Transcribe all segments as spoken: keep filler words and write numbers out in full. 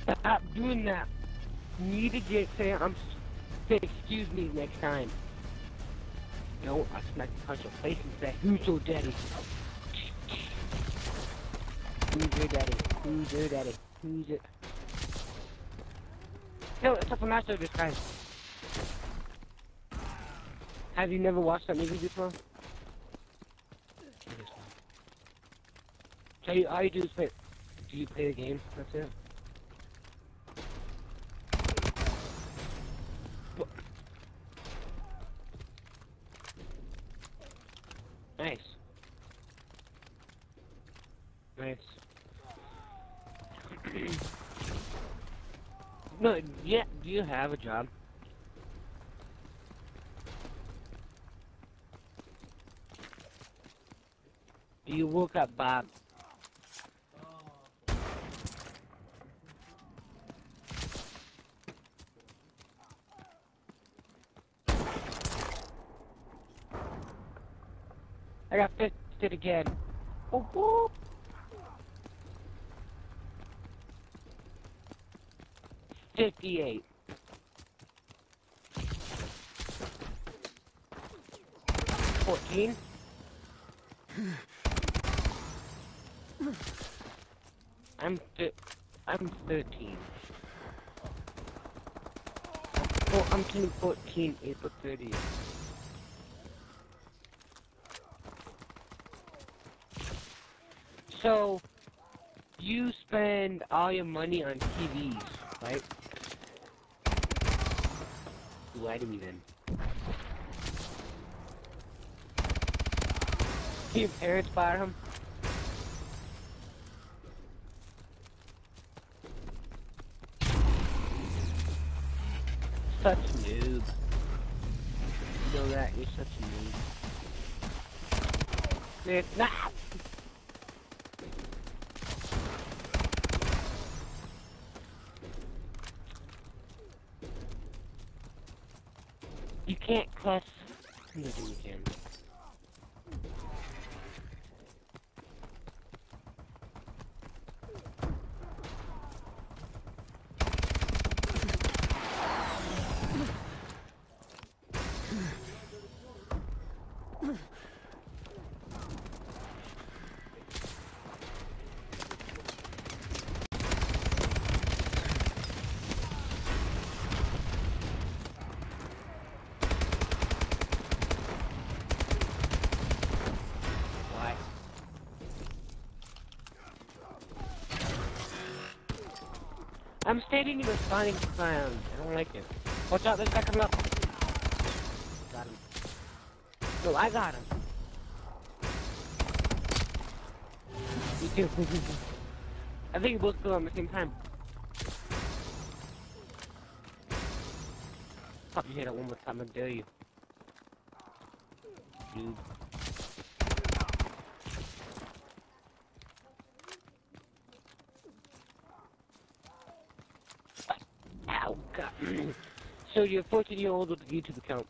Stop doing that. You need to get say I'm say excuse me next time. No, I smack the punch your face and say, who's your daddy? Who's your daddy? Who's your daddy? Who's it? No, it's a master this guy. Have you never watched that movie before? So you, all you do is play. Do you play the game? That's it. Nice. Nice. No, yeah, do you have a job? Do you work at Bob? I got fisted again. Oh, oh. fifty-eight. fourteen. I'm th I'm thirteen. Oh, I'm turning fourteen April thirtieth. So, you spend all your money on T Vs, right? Lie to me then. Can your parents buy them? Such a noob. You know that, you're such a noob. It's not! You can't cuss. No, you can. I'm standing in the spawning ground. I don't like it. Watch out, this guy coming up. Got him. No, I got him. Me too. I think we both go at the same time. Pop your head out one more time, I dare you. Dude. Ow, God. So you're a fourteen year old with a YouTube account.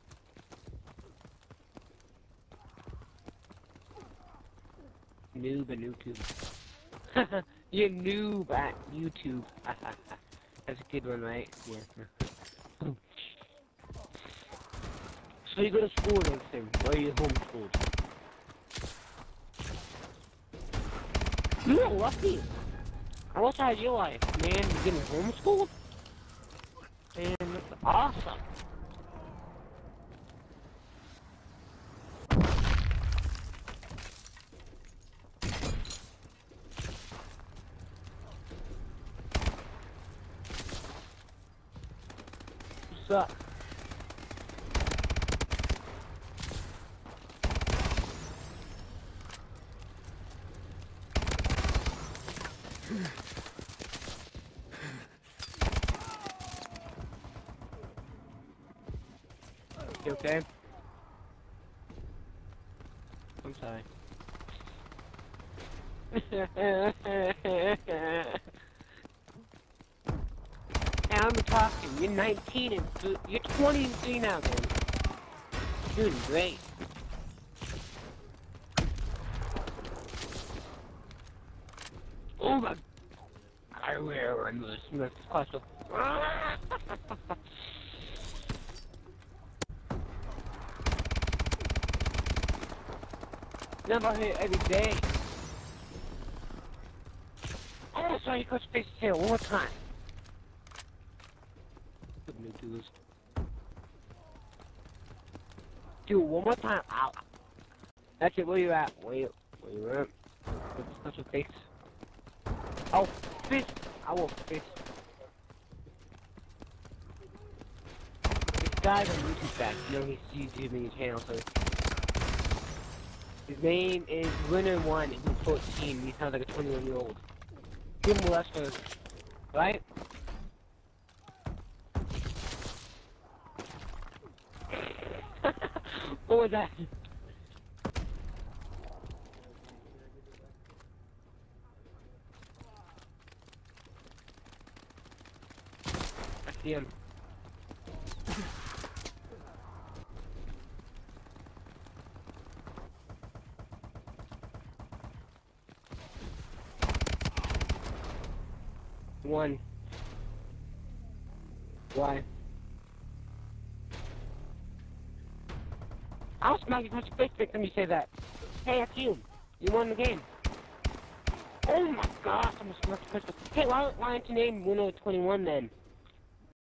Noob at YouTube. You're noob at YouTube. That's a good one, right? Yeah. So you go to school and everything, or you homeschooled? You're lucky. I wish I had your life, man. You're getting homeschooled? Man, that's awesome. What's up? You okay? I'm sorry. Now I'm talking. You're nineteen and th you're twenty and three now, man. You're doing great. Oh my! I wear a I'm gonna smack this cluster. Never hit every day. Oh, sorry, you got space to say it one more time. What do do this? Do it one more time. Ow. That's it, where you at? Where you, where you at? What's your face? Oh, fist! I will fist. This guy's on YouTube back. You know, he's YouTubing his channel, so. His name is Winner One, and he's fourteen. He sounds like a twenty-one year old. Good molester, right? What was that? I see him. One. Why? I'll smack you punch your face victim you say that. Hey, that's you. You won the game. Oh my gosh, I'm gonna smack you punch your face. Hey, why, why aren't you named Winner twenty-one then?